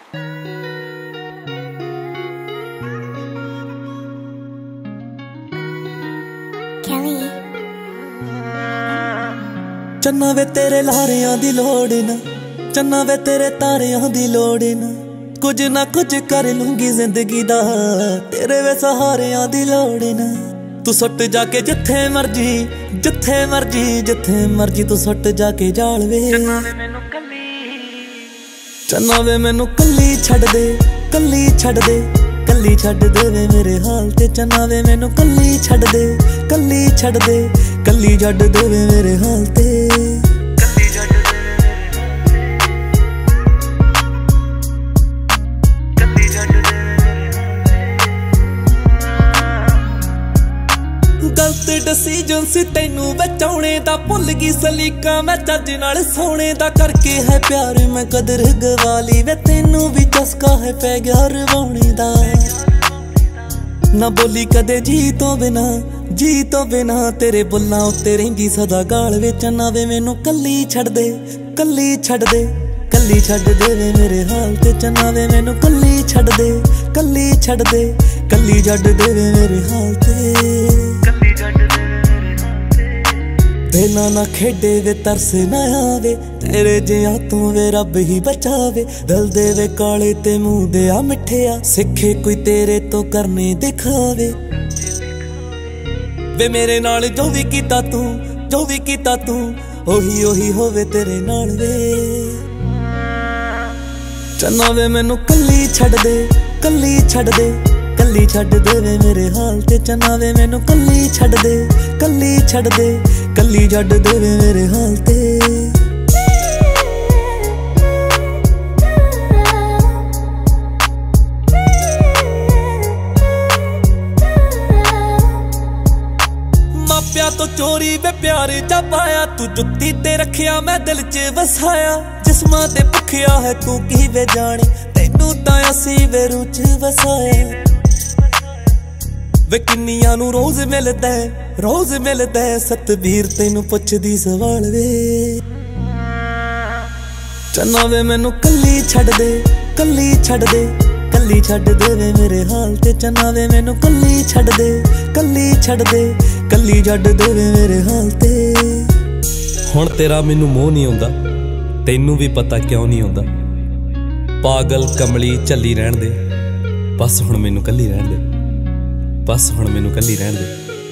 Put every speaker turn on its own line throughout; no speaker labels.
चन्ना वे तेरे लारियां दी लोड़ ना, चन्ना वे तेरे तारियां दी लोड़ ना, कुछ ना कुछ कर लूंगी जिंदगी दा, तेरे वे सहारियां दी लोड़ ना। तू सुट जाके जिथे मर्जी, जिथे मर्जी, जिथे मर्जी तू सुट जाके जाल वे। चन्ना वे मैनू कल्ली छड़ दे, कल्ली छड़ दे, कल्ली छड़ दे वे मेरे हाल ते। चन्ना वे मैनू कल्ली छड़ दे, कल्ली छड़ दे, कल्ली छड़ दे वे मेरे हाल ते। गलत डिसीजन सी तैनू बचाने दा, भुल गई सलीका मैं चज नाल सोने दा। करके है प्यार मैं कदर गवाली वे, तैनू भी चस्का है पै गया रवाने दा। ना बोली कदे जी तो बिना, जी तो बिना, तेरे बुल्लां उत्ते रहिंदी सदा गाल वे। चन्ना वे मैनू कल्ली छड़ दे, कल्ली छड़ दे, कल्ली छड़ दे वे मेरे हाल ते। चन्ना वे मैनू कल्ली छड़ दे, कल्ली छड़ दे, कल्ली छड़ दे वे मेरे हाल ते। बेला ना खेडे वे तरस ना आवे, तेरे जिया तू वे रब ही बचावे। दिल दे वे काले ते मुंह दे आ मिठे आ, सिखे कोई तेरे तो करने दिखावे। वे मेरे नाल जो भी कीता तू, जो भी कीता तू, ओही ओही होवे तेरे नाल वे। चन्ना वे मैनू कल्ली छड़ दे, कल्ली छड़ दे, कल्ली छड़ दे वे मेरे हाल ते। चन्ना वे मैनू कल्ली छड़ दे, कल्ली छड़ दे, कल्ली छड़ दे वे मेरे हाल ते। मापिया तो चोरी वे प्यार जा पाया, तू जुत्ती ते रखिया मैं दिल च वसाया। जिस्मां ते भुखिया है तू की वे जाने, तैनू तां असी वे रूह च वसाया। वे किन्नियां नू रोज मिलदा है, रोज मिलदा है, सतबीर तैनू पुछदी सवाल वे। चन्ना वे मैनू कल्ली छड़ दे, कल्ली छड़ दे, कल्ली छड़ दे वे मेरे हाल ते। चन्ना वे मैनू कल्ली छड़ दे, कल्ली छड़ दे, कल्ली छड़ दे वे मेरे हाल ते। हुण तेरा मैनू मोह नहीं आउंदा, तैनू भी पता क्यों नहीं आउंदा। पागल कमली झल्ली रहण दे, बस हुण मैनू कल्ली रहण दे, बस हुण मैनू कल्ली रहण दे।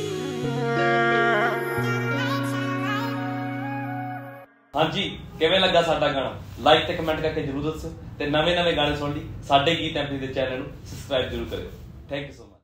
हाँ जी, किवें लगा साडा गाना? लाइक ते कमेंट करके जरूर दस्सो ते नवे गाने सुन लई साडे गीत एमपी दे चैनल नूं सबसक्राइब जरूर करियो। Thank you so much.